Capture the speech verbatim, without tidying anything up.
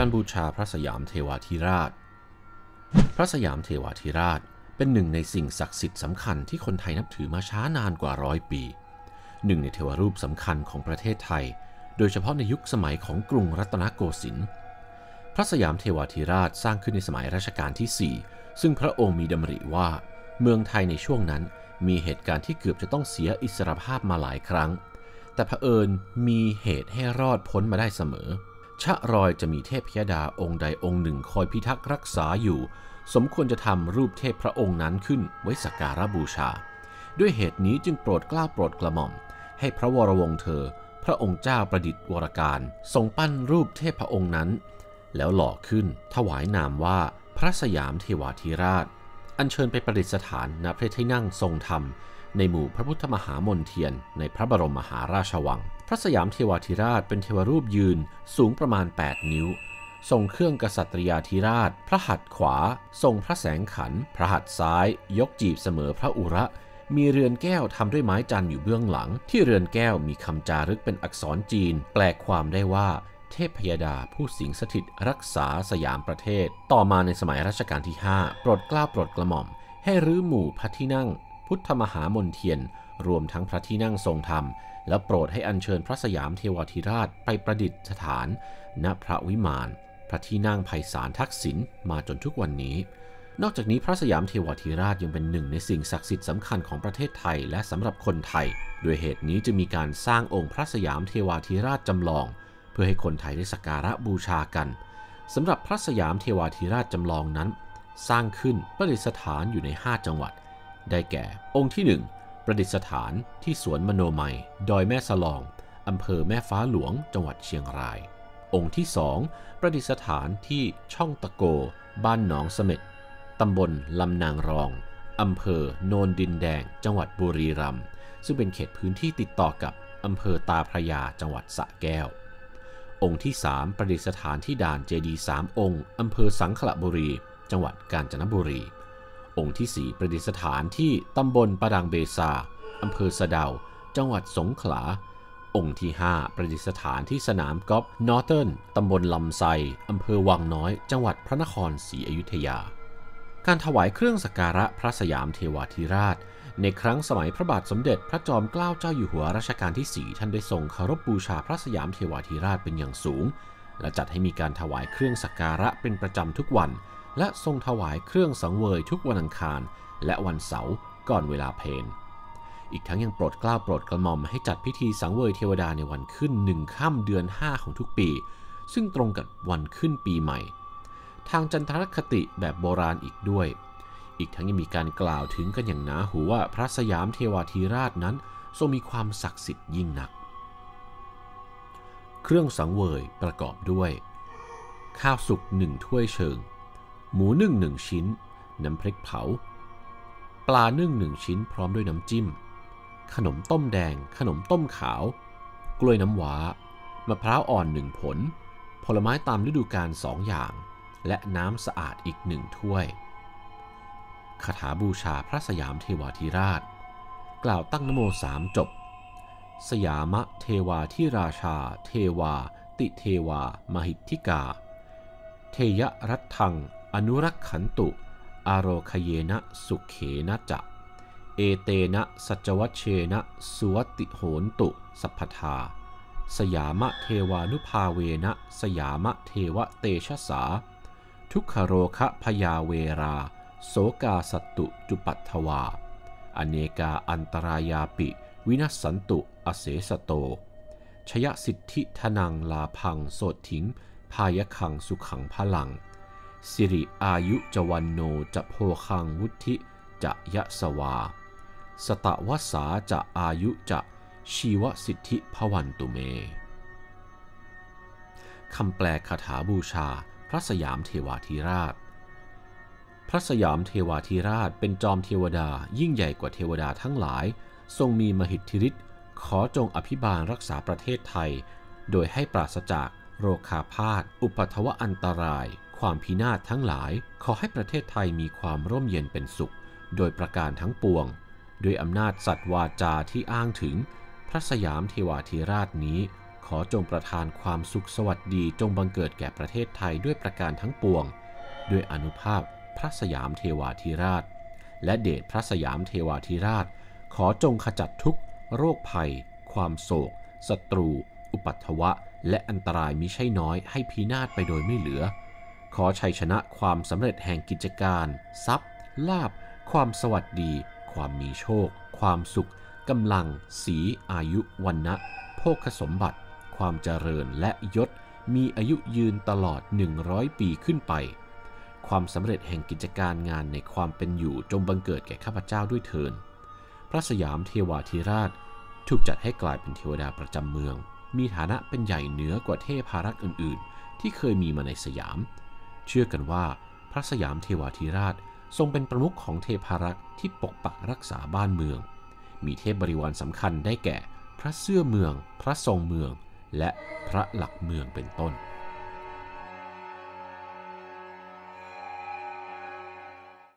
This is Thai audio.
การบูชาพระสยามเทวาธิราชพระสยามเทวาธิราชเป็นหนึ่งในสิ่งศักดิ์สิทธิ์สำคัญที่คนไทยนับถือมาช้านานกว่าร้อยปีหนึ่งในเทวรูปสำคัญของประเทศไทยโดยเฉพาะในยุคสมัยของกรุงรัตนโกสินทร์พระสยามเทวาธิราชสร้างขึ้นในสมัยรัชกาลที่สี่ซึ่งพระองค์มีดำริว่าเมืองไทยในช่วงนั้นมีเหตุการณ์ที่เกือบจะต้องเสียอิสรภาพมาหลายครั้งแต่เผอิญมีเหตุให้รอดพ้นมาได้เสมอชะรอยจะมีเทพยดาองค์ใดองค์หนึ่งคอยพิทักษ์รักษาอยู่สมควรจะทำรูปเทพพระองค์นั้นขึ้นไว้สักการะบูชาด้วยเหตุนี้จึงโปรดเกล้าโปรดกระหม่อมให้พระวรวงศ์เธอพระองค์เจ้าประดิษฐ์วรการทรงปั้นรูปเทพพระองค์นั้นแล้วหล่อขึ้นถวายนามว่าพระสยามเทวาธิราชอัญเชิญไปประดิษฐานณพระที่นั่งทรงธรรมในหมู่พระพุทธมหามนเทียนในพระบรมมหาราชวังพระสยามเทวาธิราชเป็นเทวรูปยืนสูงประมาณแปดนิ้วทรงเครื่องกษัตริยาธิราชพระหัตถ์ขวาทรงพระแสงขันพระหัตถ์ซ้ายยกจีบเสมอพระอุระมีเรือนแก้วทำด้วยไม้จันทร์อยู่เบื้องหลังที่เรือนแก้วมีคำจารึกเป็นอักษรจีนแปลความได้ว่าเทพยดาผู้สิงสถิตรักษาสยามประเทศต่อมาในสมัยรัชกาลที่ห้าโปรดเกล้าโปรดกระหม่อมให้รื้อหมู่พระที่นั่งพุทธมหามนเทียนรวมทั้งพระที่นั่งทรงธรรมแล้วโปรดให้อัญเชิญพระสยามเทวาธิราชไปประดิษฐานณพระวิมานพระที่นั่งไพศาลทักษิณมาจนทุกวันนี้นอกจากนี้พระสยามเทวาธิราชยังเป็นหนึ่งในสิ่งศักดิ์สิทธิ์สำคัญของประเทศไทยและสำหรับคนไทยด้วยเหตุนี้จะมีการสร้างองค์พระสยามเทวาธิราชจำลองเพื่อให้คนไทยได้สักการะบูชากันสำหรับพระสยามเทวาธิราชจำลองนั้นสร้างขึ้นประดิษฐานอยู่ในห้าจังหวัดได้แก่องค์ที่หนึ่งประดิษฐานที่สวนมโนมัยดอยแม่สลองอำเภอแม่ฟ้าหลวงจังหวัดเชียงรายองค์ที่สองประดิษฐานที่ช่องตะโกบ้านหนองเสม็ดตำบลลำนางรองอำเภอโนนดินแดงจังหวัดบุรีรัมย์ซึ่งเป็นเขตพื้นที่ติดต่อกับอำเภอตาพระยาจังหวัดสระแก้วองค์ที่สามประดิษฐานที่ด่านเจดีย์สามองค์อำเภอสังขละบุรีจังหวัดกาญจนบุรีองค์ที่สี่ประดิษฐานที่ตำบลปะดังเบซาอำเภอสะเดาจังหวัดสงขลาองค์ที่ห้าประดิษฐานที่สนามกอล์ฟนอร์เทิร์นตำบลลำไซอำเภอวังน้อยจังหวัดพระนครศรีอยุธยาการถวายเครื่องสักการะพระสยามเทวาธิราชในครั้งสมัยพระบาทสมเด็จพระจอมเกล้าเจ้าอยู่หัวรัชกาลที่สี่ท่านได้ทรงเคารพบูชาพระสยามเทวาธิราชเป็นอย่างสูงและจัดให้มีการถวายเครื่องสักการะเป็นประจำทุกวันและทรงถวายเครื่องสังเวยทุกวันอังคารและวันเสาร์ก่อนเวลาเพลอีกทั้งยังโปรดเกล้าโปรดกระหม่อมให้จัดพิธีสังเวยเทวดาในวันขึ้นหนึ่งค่ำเดือนห้าของทุกปีซึ่งตรงกับวันขึ้นปีใหม่ทางจันทรคติแบบโบราณอีกด้วยอีกทั้งยังมีการกล่าวถึงกันอย่างหนาหูว่าพระสยามเทวาธิราชนั้นทรงมีความศักดิ์สิทธิ์ยิ่งนักเครื่องสังเวยประกอบด้วยข้าวสุกหนึ่งถ้วยเชิงหมูนึ่งหนึ่งชิ้นน้ำพริกเผาปลานึ่งหนึ่งชิ้นพร้อมด้วยน้ำจิ้มขนมต้มแดงขนมต้มขาวกล้วยน้ำว้ามะพร้าวอ่อนหนึ่งผลผลไม้ตามฤดูกาลสองอย่างและน้ำสะอาดอีกหนึ่งถ้วยคาถาบูชาพระสยามเทวาธิราชกล่าวตั้งนะโมสามจบสยามะเทวาธิราชาเทวาติเทวามหิทธิกาเทยรัตถังอนุรักขันตุอารโคเยนะสุเขนะจะเอเตนะสัจวัชเชนะสุวติโหนตุสัพพทาสยามะเทวานุภาเวนะสยามะเทวเตชะสาทุกขโรคะพยาเวราโสกาสัตตุจุปัตถวาอเนกาอันตรายาปิวินัสสันตุอเสสโตชยสิทธิทนังลาพังโสถิงพายคังสุขังพลังสิริอายุจวันโนจะโพคังวุธิจะยะสวาสตะวสาจะอายุจะชีวสิทธิพวันตุเมคำแปลคาถาบูชาพระสยามเทวาธิราชพระสยามเทวาธิราชเป็นจอมเทวดายิ่งใหญ่กว่าเทวดาทั้งหลายทรงมีมหิทธิฤทธิ์ขอจงอภิบาลรักษาประเทศไทยโดยให้ปราศจากโรคาพาธอุปัทวอันตรายความพินาศทั้งหลายขอให้ประเทศไทยมีความร่มเย็นเป็นสุขโดยประการทั้งปวงด้วยอำนาจสัตว์วาจาที่อ้างถึงพระสยามเทวาธิราชนี้ขอจงประทานความสุขสวัสดีจงบังเกิดแก่ประเทศไทยด้วยประการทั้งปวงด้วยอานุภาพพระสยามเทวาธิราชและเดชพระสยามเทวาธิราชขอจงขจัดทุกข์โรคภัยความโศกศัตรูอุปัตถวะและอันตรายมิใช่น้อยให้พินาศไปโดยไม่เหลือขอชัยชนะความสำเร็จแห่งกิจการทรัพย์ลาภความสวัสดีความมีโชคความสุขกำลังสีอายุวันนะโภคสมบัติความเจริญและยศมีอายุยืนตลอดหนึ่งร้อยปีขึ้นไปความสำเร็จแห่งกิจการงานในความเป็นอยู่จงบังเกิดแก่ข้าพเจ้าด้วยเถิดพระสยามเทวาธิราชถูกจัดให้กลายเป็นเทวดาประจำเมืองมีฐานะเป็นใหญ่เหนือกว่าเทพารักษ์อื่นๆที่เคยมีมาในสยามเชื่อกันว่าพระสยามเทวาธิราชทรงเป็นประมุขของเทพารักษ์ที่ปกปักรักษาบ้านเมืองมีเทพบริวารสำคัญได้แก่พระเสื้อเมืองพระทรงเมืองและพระหลักเมืองเป็นต้น